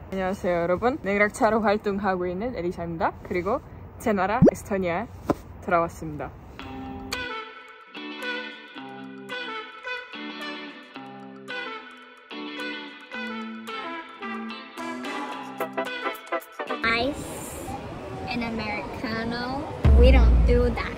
안녕하세요 여러분, 냉락차로 활동하고 있는 에리샤입니다. 그리고 제 나라 에스토니아에 돌아왔습니다. Ice and Americano. We don't do that.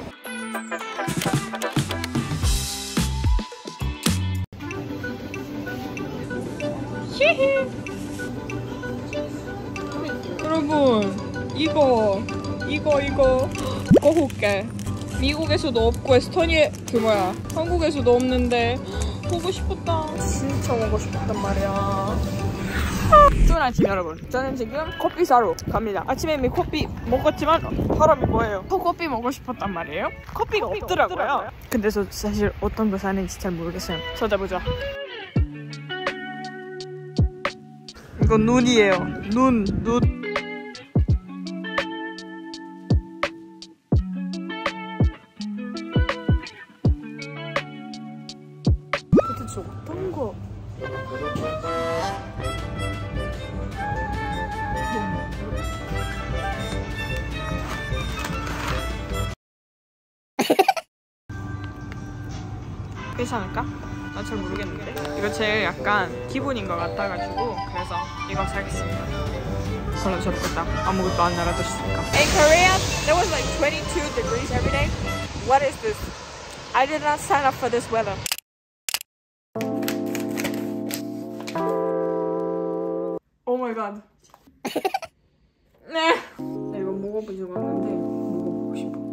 여러분 이거 호게 미국에서도 없고 에스토니아 한국에서도 없는데 보고 싶었다. 진짜 먹고 싶었단 말이야. 좋은 아침 여러분, 저는 지금 커피 사러 갑니다. 아침에 이미 커피 먹었지만 바람이 뭐예요? 또 커피 먹고 싶었단 말이에요. 커피가 없더라고요. 근데 저 사실 어떤 거 사는지 잘 모르겠어요. 찾아보자. 이건 눈이에요. 눈. 도대체 어떤 거? 괜찮을까? 난 잘 모르겠는데. 이거 제일 약간 기본인 것 같아가지고 그래서 이거 사겠습니다. 그럼 좋겠다. 아무것도 안 알아듣으니까. In Korea, there was like 22 degrees every day. What is this? I did not sign up for this weather. Oh my god. 네. 나 이거 먹어본 적 없는데 먹어보고 싶어.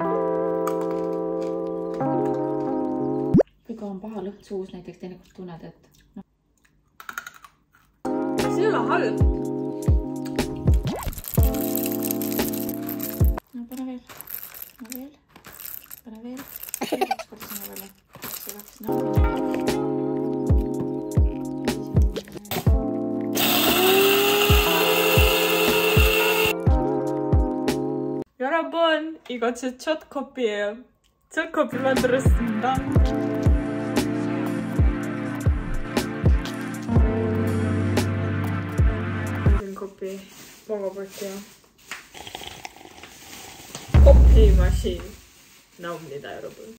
Mikä on paha lõhn suus näiteks teinekord tunned, et no. See ei ole halb. No pane veel. Kaks korda sinna veel. No. 여러분, 이거 제 첫 커피예요. 첫 커피 만들었습니다. 커피 먹어볼게요. 커피 맛이 나옵니다, 여러분.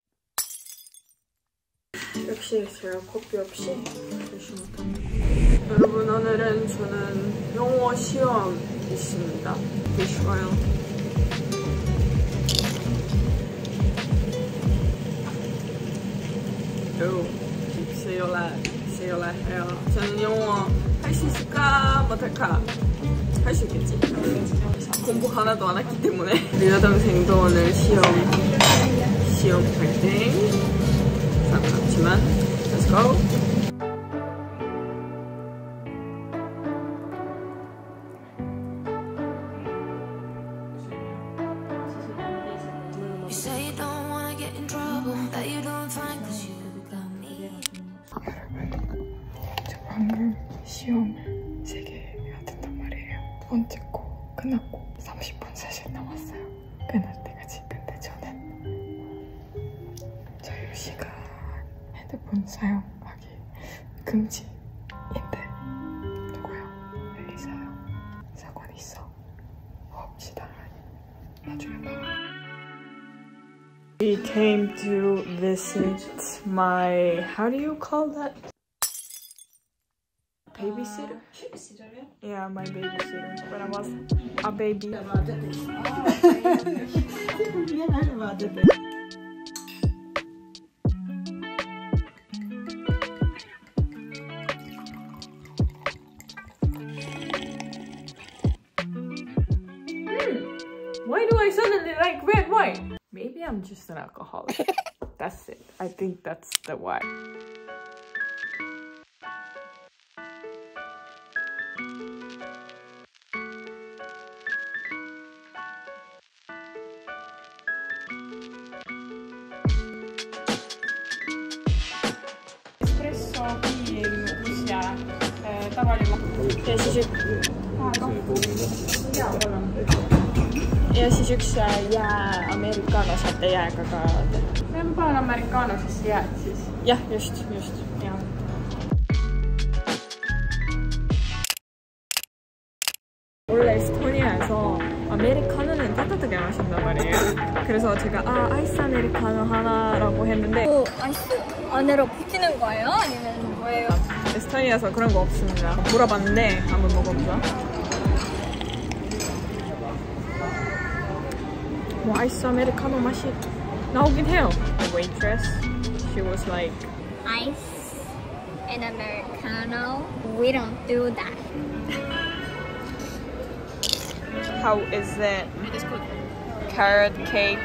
역시 제가 커피 없이 열심히 못합니다. 여러분, 오늘은 저는 영어 시험 있습니다. 되게 쉬워요. 세요라 해요. 저는 영어 할 수 있을까 못할까? 할 수 있겠지. 공부 하나도 안 했기 때문에. 우리 여동생도 오늘 시험 파이팅. 상관없지만 let's go. You say you don't wanna get in trouble, that you don't find 'cause you got me. 저 방금 시험 3개 해야 된단 말이에요. 두 번째 거 끝났고 30분 사실 남았어요. 끝날 때까지. 근데 저는 자유시간 핸드폰 사용하기 금지인데 누구야? 엘리사요. 사건 있어. 봅시다. 나중에 봐. We came to visit my, how do you call that? Babysitter? Yeah, my babysitter. When I was a baby. Why do I suddenly like red wine? Maybe I'm just an alcoholic. That's it. I think that's the why. Espresso qui sia tavaline. Ja siis üks americano saate jääga ka. See on paar americano siis jääd siis. Jah, just. Ja. 아메리카노는 따뜻하게 마신단 말이에요. 그래서 제가 아이스 아메리카노 하나라고 했는데 아이스 안으로 붙이는 거예요? 아니면 뭐예요? 에스토니아에서 그런 거 없습니다. 물어봤는데 한번 먹어보자. 뭐 아이스 아메리카노 맛이 나오긴 해요. The waitress, she was like, Ice and Americano. We don't do that. how is it? It's good. Carrot cake.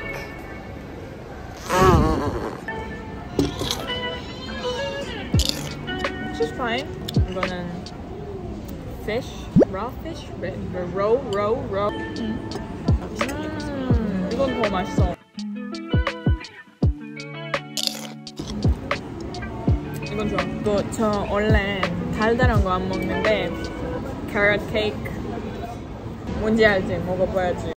Which is fine. 이거는 fish, raw fish, raw. 이건 더 맛있어. 이건 좋아. 이거 저 원래 달달한 거 안 먹는데 carrot cake 뭔지 알지? 먹어봐야지.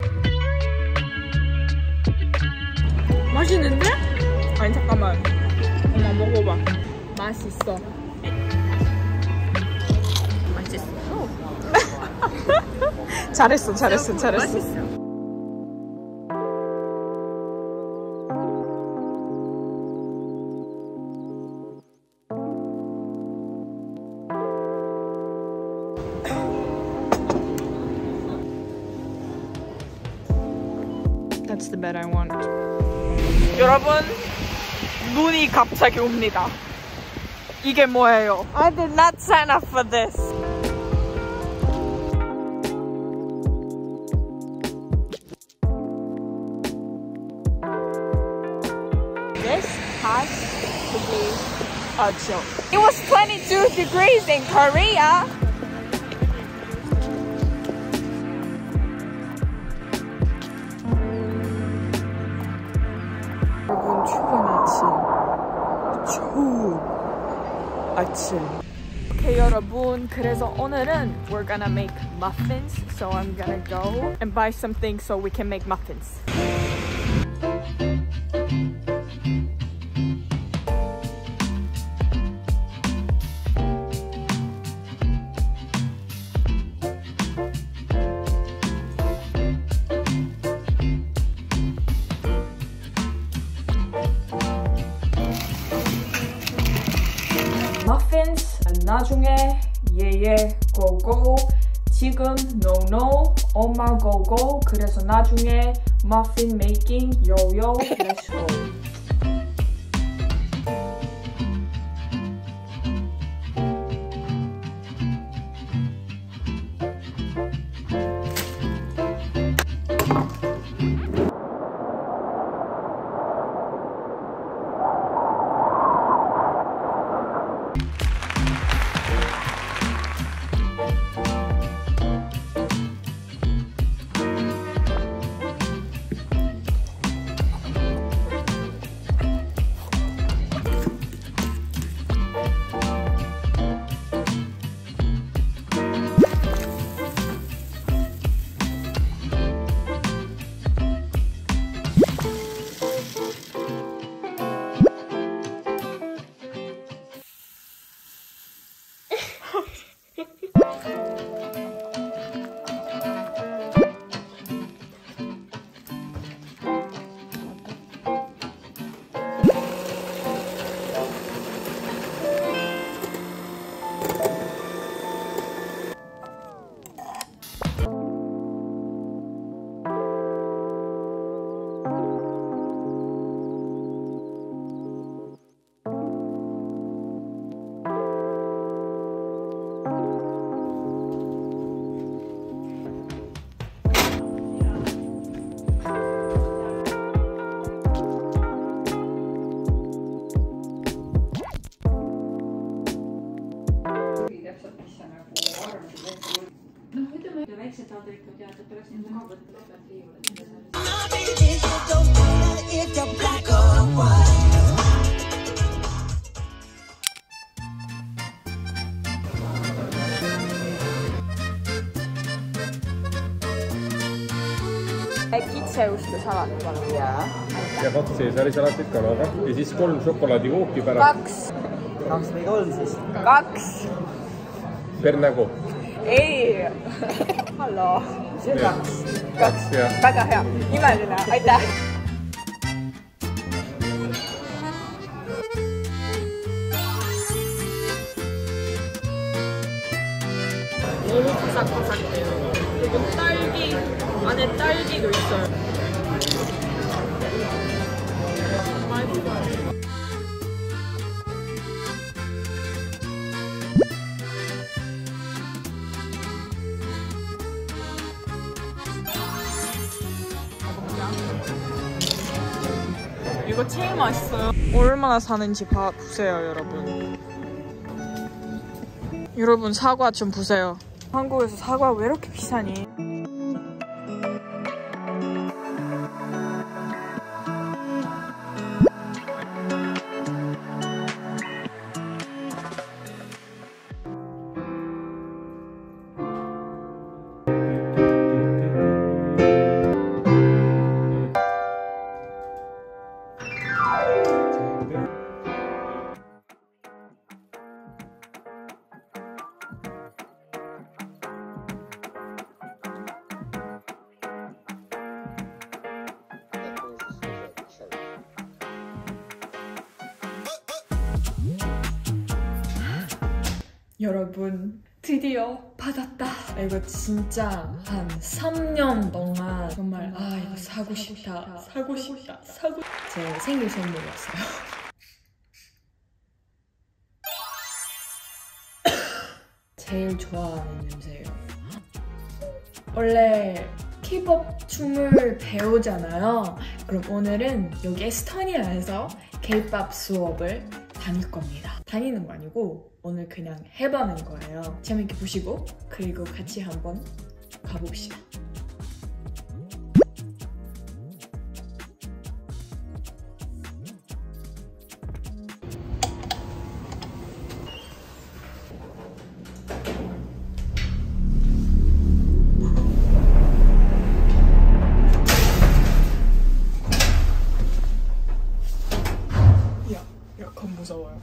맛있는데? 아니 잠깐만. 엄마 먹어봐. 맛있어. 맛있어. 잘했어. 맛있어. That's the bed I want. 여러분, 눈이 갑자기 옵니다. 이게 뭐예요? I did not sign up for this. This has to be a joke. It was 22 degrees in Korea. 여러분, 출근 아침. 좋은 아침. Okay, 여러분, 그래서 오늘은 we're gonna make muffins. So I'm gonna go and buy some things so we can make muffins. muffins 나중에 예예 고고 지금 no 엄마 고고 그래서 나중에 muffin making 요요 let's go. väiksed taldrikud ja et oleks nii mugav võtta pealt riiulid. kitsejuustu salat, palun. ja 2 seesarisalatid kanaga ja siis 3 šokolaadikooki pärast. 2 või 3 siis? 2. Per nägu. Ei. Hallo. Väga hea. Imeline. Aitäh. 너무 바삭바삭해요. 그리고 딸기, 안에 딸기도 있어요. 맛있어요. 이거 제일 맛있어요. 얼마나 사는지 보세요, 여러분. 여러분, 사과 좀 보세요. 한국에서 사과 왜 이렇게 비싸니? 여러분, 드디어 받았다. 이거 진짜 한 3년 동안 정말 이거 사고 싶다. 제 생일 선물이었어요. 제일 좋아하는 냄새예요. 원래 K-pop 춤을 배우잖아요. 그럼 오늘은 여기 에스토니아에서 K-pop 수업을 다닐 겁니다. 다니는 거 아니고 오늘 그냥 해보는 거예요. 재밌게 보시고 그리고 같이 한번 가봅시다. 약간 무서워요.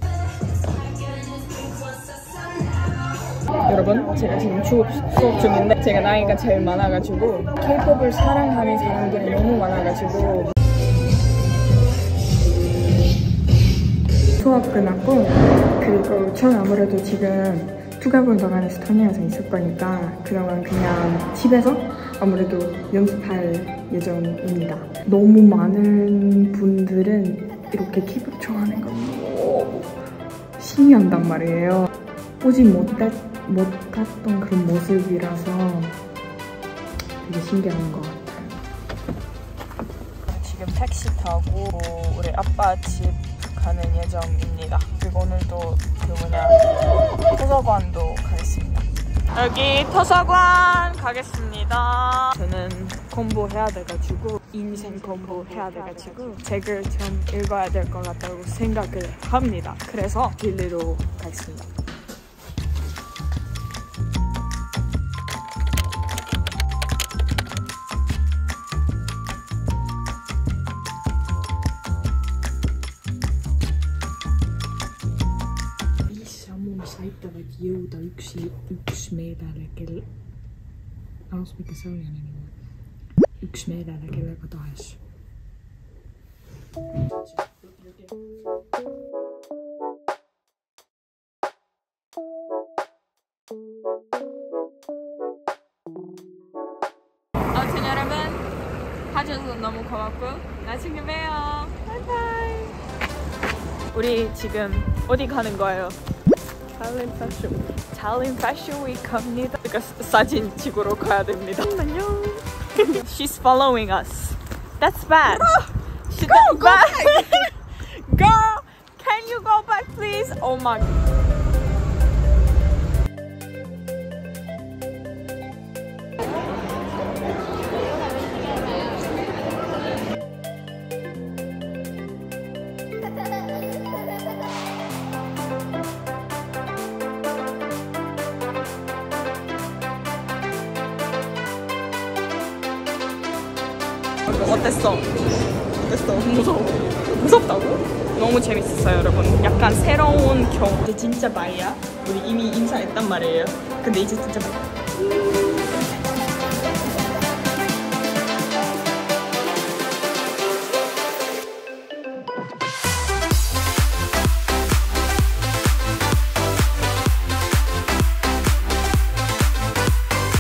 여러분, 제가 지금 수업 중인데 제가 나이가 제일 많아가지고 K-pop을 사랑하는 사람들이 너무 많아가지고 수업 끝났고 그리고 전 아무래도 지금 2개월 동안 에스토니아에서 있을 거니까 그동안 그냥 집에서 아무래도 연습할 예정입니다. 너무 많은 분들은 이렇게 K-pop 좋아하는 거 너무 신기하단 말이에요. 오지 못했던 그런 모습이라서 되게 신기한 것 같아요. 지금 택시 타고 우리 아빠 집 가는 예정입니다. 그리고 오늘도 도서관도 가겠습니다. 여기 도서관 가겠습니다. 저는 공부해야 돼가지고 인생 공부해야 돼가지고 책을 좀 읽어야 될 것 같다고 생각을 합니다. 그래서 딜리로 가겠습니다. Saittavat jouta yksi meetällä kello. Arvas mikä se oli enemmän. Yksi meetällä kello taas. 아무튼 여러분, 봐줘서 너무 고맙고 나중에 봬요. 바이바이. 우리 지금 어디 가는 거예요? Tallinn Fashion Week 갑니다. 그러니까 사진 찍으러 가야 됩니다. 안녕. She's following us. That's bad. Go back. Girl, can you go back please? Oh my. 어땠어? 무섭다고? 너무 재밌었어요, 여러분. 약간 새로운 경험. 이제 진짜 말이야. 우리 이미 인사했단 말이에요. 근데 이제 진짜 말.